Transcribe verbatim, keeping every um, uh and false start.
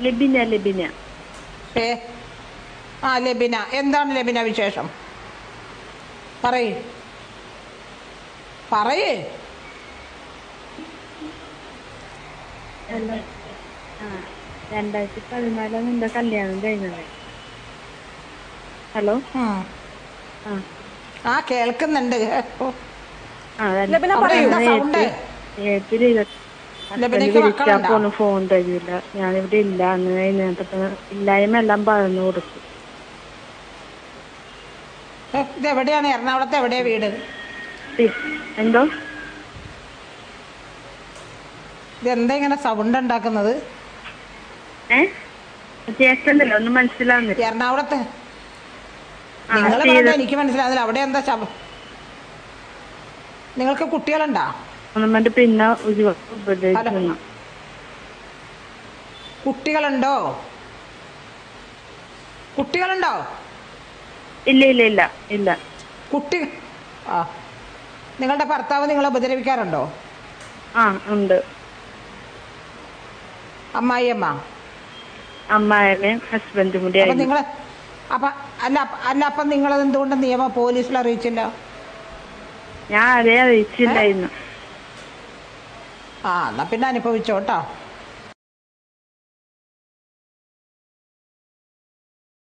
ലബിന ലബിന ഏ ആ ലബിന. എന്താണ് ലബിന വിശേഷം? പറയേ പറയേ രണ്ടായിരത്തി പതിനാലാണ് നിന്റെ കല്യാണം കഴിഞ്ഞത്. ഹലോ ആ കേൾക്കുന്നുണ്ട്. പോന്ന് ഫോൺ തരില്ല. ഞാനിവിടെ ഇല്ല. അങ്ങനെ ഇല്ലായ്മ എല്ലാം പറഞ്ഞു കൊടുത്തു. ഇതെവിടെയാണ്? എറണാകുളത്ത് എവിടെയാ വീട്? എന്തോ ഇതെന്താ ഇങ്ങനെ സൗണ്ട് ഉണ്ടാക്കുന്നത്? കേൾക്കുന്നില്ല, ഒന്നും മനസ്സിലാവുന്നില്ല. എറണാകുളത്ത് നിങ്ങൾ പറഞ്ഞ എനിക്ക് മനസ്സിലാവുന്നില്ല. അവിടെ എന്താ ശബ്ദം? നിങ്ങൾക്ക് കുട്ടികളുണ്ടോ? പിന്നെ കുട്ടികളുണ്ടോ? കുട്ടികളുണ്ടോ? ഇല്ല ഇല്ല ഇല്ല ഇല്ല. കുട്ടി ആ നിങ്ങളുടെ ഭർത്താവ് നിങ്ങളെ ഉപദ്രവിക്കാറുണ്ടോ? ആ ഉണ്ട്. അമ്മായിയമ്മ അമ്മായിയമ്മയും ഹസ്ബൻഡും കൂടി. അപ്പൊ നിങ്ങൾ അപ്പൊ അല്ല അല്ല അപ്പം നിങ്ങളത് എന്തുകൊണ്ട് നിയമ പോലീസിൽ അറിയിച്ചില്ല? ഞാൻ അതേ അറിയിച്ചില്ലായിരുന്നു. ആ എന്നാ പിന്നെ അനുഭവിച്ചോട്ടോ.